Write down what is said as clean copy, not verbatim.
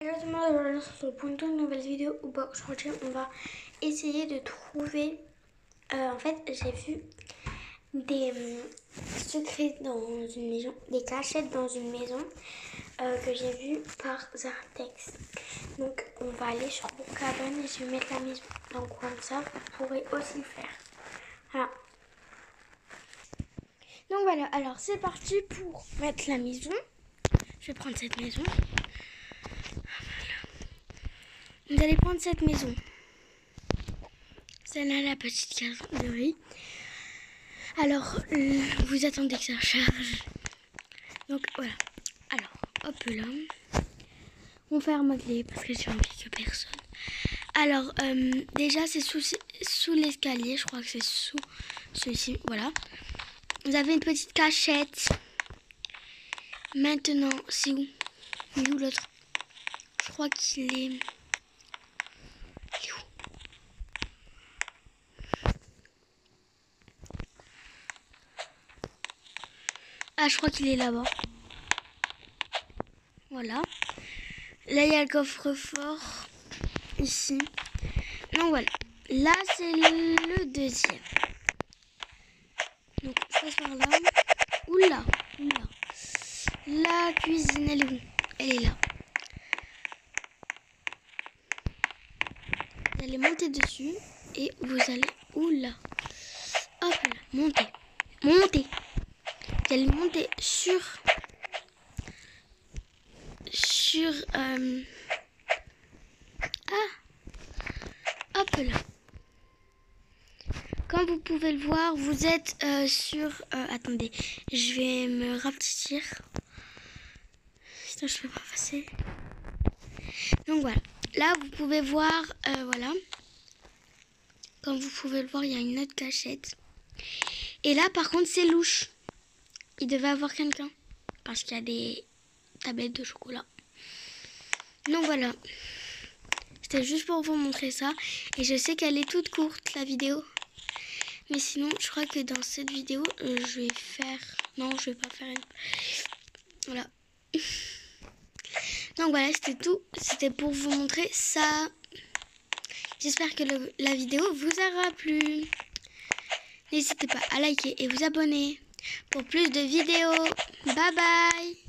Hello tout le monde, aujourd'hui on se retrouve pour une nouvelle vidéo où aujourd'hui on va essayer de trouver, en fait j'ai vu des secrets dans une maison, des cachettes dans une maison que j'ai vu par Zartex. Donc on va aller sur mon cabane et je vais mettre la maison dans le coin de ça, vous pourrez aussi le faire. Voilà. Donc voilà, alors c'est parti pour mettre la maison. Je vais prendre cette maison. Vous allez prendre cette maison. Celle-là, la petite garderie. Alors, vous attendez que ça charge. Donc, voilà. Alors, hop là. On ferme la clé parce que j'ai envie que personne. Alors, déjà, c'est sous l'escalier. Je crois que c'est sous celui-ci. Voilà. Vous avez une petite cachette. Maintenant, c'est où? Il est où l'autre? Je crois qu'il est... Ah, je crois qu'il est là-bas. Voilà. Là, il y a le coffre-fort. Ici. Donc, voilà. Là, c'est le deuxième. Donc, je passe par là. Oula. Oula. La cuisine, elle est où? Elle est là. Vous allez monter dessus. Et vous allez... Oula. Hop là. Monter. Monter. Vous allez monter sur... Hop là. Comme vous pouvez le voir, vous êtes sur... attendez, je vais me rapetisser. Sinon, je peux pas passer. Donc voilà. Là, vous pouvez voir... voilà. Comme vous pouvez le voir, il y a une autre cachette. Et là, par contre, c'est louche. Il devait avoir quelqu'un. Parce qu'il y a des tablettes de chocolat. Donc voilà. C'était juste pour vous montrer ça. Et je sais qu'elle est toute courte, la vidéo. Mais sinon, je crois que dans cette vidéo, je vais faire... Non, je vais pas faire une... Voilà. Donc voilà, c'était tout. C'était pour vous montrer ça. J'espère que la vidéo vous aura plu. N'hésitez pas à liker et vous abonner pour plus de vidéos. Bye bye.